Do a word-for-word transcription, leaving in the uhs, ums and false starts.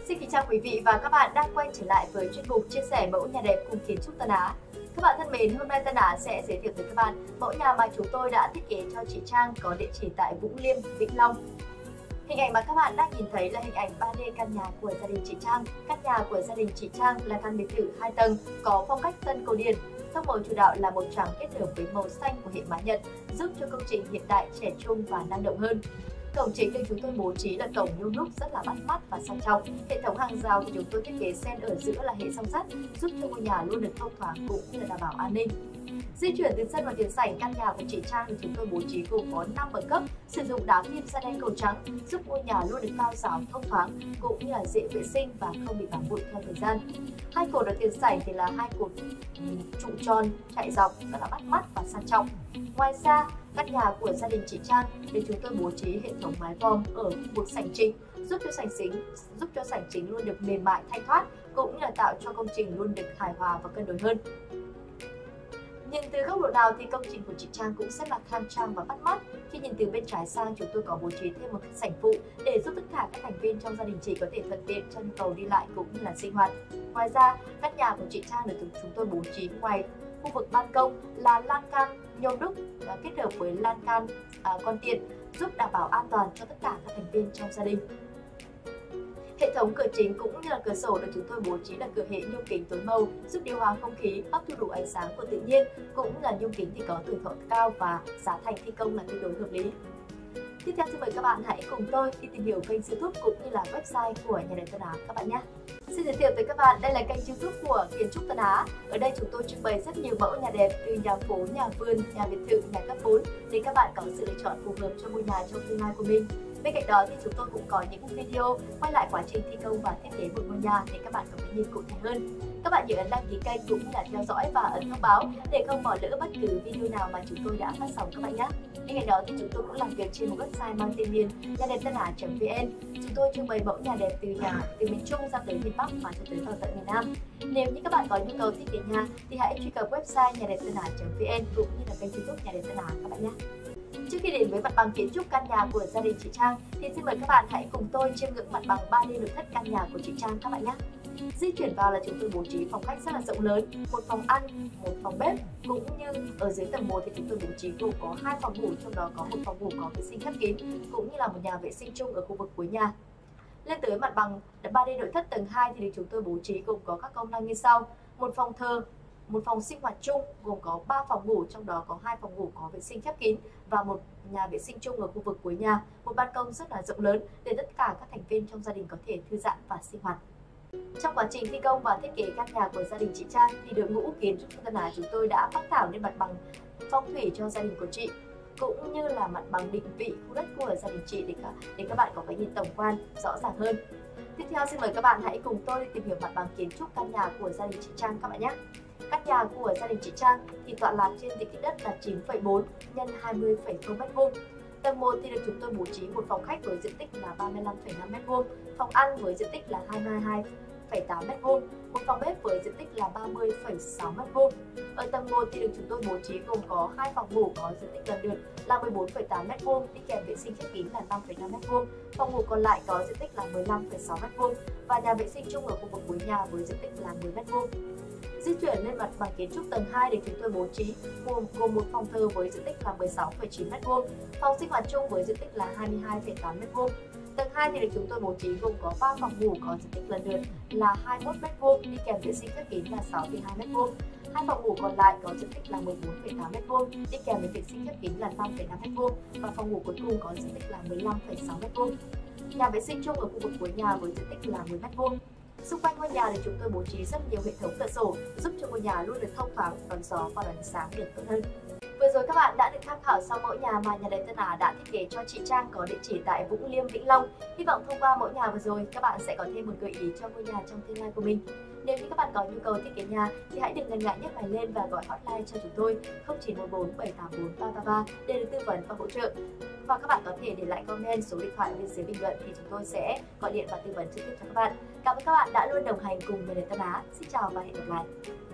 Xin kính chào quý vị và các bạn đang quay trở lại với chuyên mục chia sẻ mẫu nhà đẹp cùng kiến trúc Tân Á. Các bạn thân mến, hôm nay Tân Á sẽ giới thiệu tới các bạn mẫu nhà mà chúng tôi đã thiết kế cho chị Trang có địa chỉ tại Vũng Liêm, Vĩnh Long. Hình ảnh mà các bạn đang nhìn thấy là hình ảnh ba D căn nhà của gia đình chị Trang. Căn nhà của gia đình chị Trang là căn biệt thự hai tầng có phong cách tân cổ điển. Tông màu chủ đạo là màu trắng kết hợp với màu xanh của hệ mái Nhật, giúp cho công trình hiện đại, trẻ trung và năng động hơn. Cổng chính được chúng tôi bố trí là cổng nhôm đúc rất là bắt mắt và sang trọng. Hệ thống hàng rào của chúng tôi thiết kế xen ở giữa là hệ song sắt, giúp cho ngôi nhà luôn được thông thoáng cũng như là đảm bảo an ninh. Di chuyển từ sân vào tiền sảnh, căn nhà của chị Trang thì chúng tôi bố trí gồm có năm bậc cấp, sử dụng đá phim sa đen cầu trắng, giúp ngôi nhà luôn được cao ráo, thông thoáng cũng như là dễ vệ sinh và không bị bám bụi theo thời gian. Hai cột ở tiền sảnh thì là hai cột trụ tròn chạy dọc rất là bắt mắt và sang trọng. Ngoài ra, căn nhà của gia đình chị Trang thì chúng tôi bố trí hệ thống mái vòm ở khu vực sảnh chính, giúp cho sảnh chính giúp cho sảnh chính luôn được mềm mại, thanh thoát cũng như là tạo cho công trình luôn được hài hòa và cân đối hơn. Nhìn từ góc độ nào thì công trình của chị Trang cũng rất là khang trang và bắt mắt. Khi nhìn từ bên trái sang, chúng tôi có bố trí thêm một sảnh phụ để giúp tất cả các thành viên trong gia đình chị có thể thuận tiện cho nhu cầu đi lại cũng như là sinh hoạt. Ngoài ra, căn nhà của chị Trang được chúng tôi bố trí ngoài khu vực ban công là lan can nhôm đúc kết hợp với lan can à, con tiện, giúp đảm bảo an toàn cho tất cả các thành viên trong gia đình. Hệ thống cửa chính cũng như là cửa sổ được chúng tôi bố trí là cửa hệ nhôm kính tối màu, giúp điều hòa không khí, hấp thu đủ ánh sáng của tự nhiên, cũng như là nhôm kính thì có tuổi thọ cao và giá thành thi công là tương đối hợp lý. Tiếp theo xin mời các bạn hãy cùng tôi đi tìm hiểu kênh YouTube cũng như là website của nhà đẹp Tân Á các bạn nhé. Xin giới thiệu tới các bạn, đây là kênh YouTube của Kiến trúc Tân Á. Ở đây chúng tôi trưng bày rất nhiều mẫu nhà đẹp từ nhà phố, nhà vườn, nhà biệt thự, nhà cấp bốn để các bạn có sự lựa chọn phù hợp cho ngôi nhà trong tương lai của mình. Bên cạnh đó thì chúng tôi cũng có những video quay lại quá trình thi công và thiết kế một ngôi nhà để các bạn có cái nhìn cụ thể hơn. Các bạn nhớ ấn đăng ký kênh cũng như là theo dõi và ấn thông báo để không bỏ lỡ bất cứ video nào mà chúng tôi đã phát sóng các bạn nhé. Bên cạnh đó thì chúng tôi cũng làm việc trên một website mang tên miền nhà đẹp tân á chấm vn. Chúng tôi trưng bày mẫu nhà đẹp từ nhà từ miền Trung ra tới miền Bắc và cho tới vào tận miền Nam. Nếu như các bạn có nhu cầu thiết kế nhà thì hãy truy cập website nhà đẹp tân á chấm vn cũng như là kênh YouTube nhà đẹp Tân Á các bạn nhé. Trước khi đến với mặt bằng kiến trúc căn nhà của gia đình chị Trang thì xin mời các bạn hãy cùng tôi chiêm ngưỡng mặt bằng ba D nội thất căn nhà của chị Trang các bạn nhé. Di chuyển vào là chúng tôi bố trí phòng khách rất là rộng lớn, một phòng ăn, một phòng bếp, cũng như ở dưới tầng một thì chúng tôi bố trí gồm có hai phòng ngủ, trong đó có một phòng ngủ có vệ sinh khép kín cũng như là một nhà vệ sinh chung ở khu vực cuối nhà. Lên tới mặt bằng ba D nội thất tầng hai thì chúng tôi bố trí gồm có các công năng như sau: một phòng thờ, một phòng sinh hoạt chung gồm có ba phòng ngủ, trong đó có hai phòng ngủ có vệ sinh khép kín và một nhà vệ sinh chung ở khu vực cuối nhà, một ban công rất là rộng lớn để tất cả các thành viên trong gia đình có thể thư giãn và sinh hoạt. Trong quá trình thi công và thiết kế căn nhà của gia đình chị Trang thì đội ngũ kiến trúc Tân Á chúng tôi đã phác thảo nên mặt bằng phong thủy cho gia đình của chị, cũng như là mặt bằng định vị khu đất của gia đình chị để các, để các bạn có cái nhìn tổng quan rõ ràng hơn. Tiếp theo xin mời các bạn hãy cùng tôi đi tìm hiểu mặt bằng kiến trúc căn nhà của gia đình chị Trang các bạn nhé. Căn nhà của gia đình chị Trang thì tọa lạc trên diện tích đất là chín phẩy bốn nhân hai mươi phẩy không mét vuông. Tầng một thì được chúng tôi bố trí một phòng khách với diện tích là ba mươi lăm phẩy năm mét vuông, phòng ăn với diện tích là hai mươi hai phẩy tám mét vuông, một phòng bếp với diện tích là ba mươi phẩy sáu mét vuông. Ở tầng một thì được chúng tôi bố trí gồm có hai phòng ngủ có diện tích lần lượt là mười bốn phẩy tám mét vuông, đi kèm vệ sinh khép kín là năm phẩy năm mét vuông. Phòng ngủ còn lại có diện tích là mười lăm phẩy sáu mét vuông và nhà vệ sinh chung ở khu vực cuối nhà với diện tích là mười mét vuông. Di chuyển lên mặt bằng kiến trúc tầng hai để chúng tôi bố trí gồm, gồm một phòng thờ với diện tích là mười sáu phẩy chín mét vuông, phòng sinh hoạt chung với diện tích là hai mươi hai phẩy tám mét vuông. Tầng hai thì được chúng tôi bố trí gồm có ba phòng ngủ có diện tích lần lượt là hai mươi mốt mét vuông, đi kèm vệ sinh khép kín là sáu phẩy hai mét vuông. Hai phòng ngủ còn lại có diện tích là mười bốn phẩy tám mét vuông, đi kèm với vệ sinh khép kín là năm phẩy năm mét vuông và phòng ngủ cuối cùng có diện tích là mười lăm phẩy sáu mét vuông. Nhà vệ sinh chung ở khu vực cuối nhà với diện tích là mười mét vuông. Xung quanh ngôi nhà thì chúng tôi bố trí rất nhiều hệ thống cửa sổ giúp cho ngôi nhà luôn được thông thoáng, đón gió và đón sáng được tốt hơn. Vừa rồi các bạn đã được tham khảo sau mẫu nhà mà nhà đẹp Tân Á đã thiết kế cho chị Trang có địa chỉ tại Vũng Liêm, Vĩnh Long. Hy vọng thông qua mẫu nhà vừa rồi các bạn sẽ có thêm một gợi ý cho ngôi nhà trong tương lai của mình. Nếu như các bạn có nhu cầu thiết kế nhà thì hãy đừng ngần ngại nhấc máy lên và gọi hotline cho chúng tôi không chín một bốn bảy tám bốn ba ba ba để được tư vấn và hỗ trợ. Và các bạn có thể để lại comment số điện thoại bên dưới bình luận thì chúng tôi sẽ gọi điện và tư vấn trực tiếp cho các bạn. Cảm ơn các bạn đã luôn đồng hành cùng nhà đẹp Tân Á. Xin chào và hẹn gặp lại.